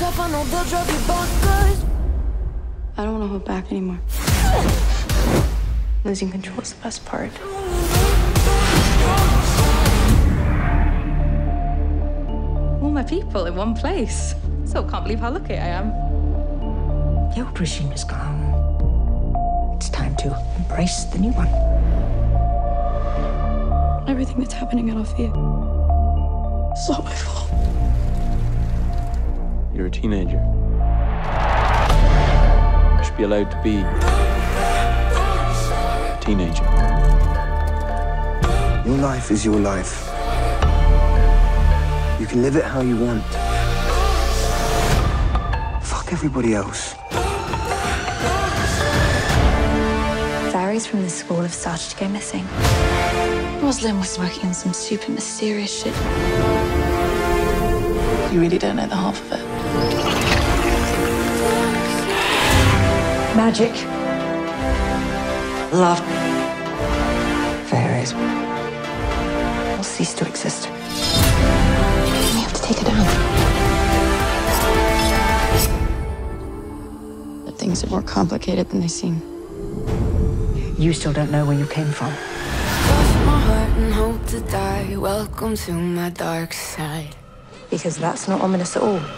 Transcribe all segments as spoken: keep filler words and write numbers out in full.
tough, I know they'll drive you bonkers. I don't want to hold back anymore. Losing control is the best part. All my people in one place. So I can't believe how lucky I am. The old regime is gone. It's time to embrace the new one. Everything that's happening at Althea, it's all my fault. You're a teenager. You should be allowed to be a teenager. Your life is your life. You can live it how you want. Fuck everybody else. Fairies from the school have started to go missing. Roslyn was working on some super mysterious shit. You really don't know the half of it. Magic. Love. Fairies will cease to exist. We have to take her down. But things are more complicated than they seem. You still don't know where you came from. Cross my heart and hope to die. Welcome to my dark side. Because that's not ominous at all.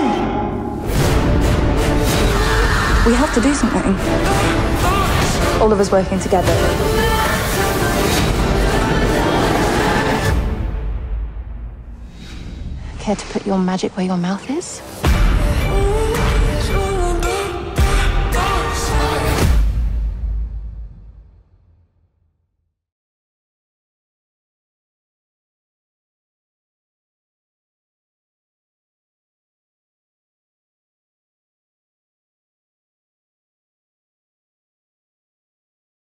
We have to do something. All of us working together. Care to put your magic where your mouth is?